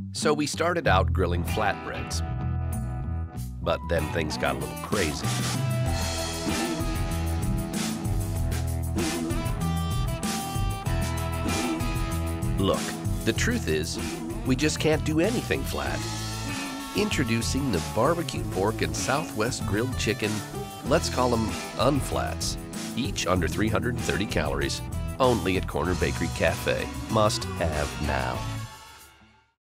So we started out grilling flatbreads, but then things got a little crazy. Look, the truth is, we just can't do anything flat. Introducing the barbecue pork and Southwest grilled chicken, let's call them UnFLATS, each under 330 calories, only at Corner Bakery Cafe. Must have now.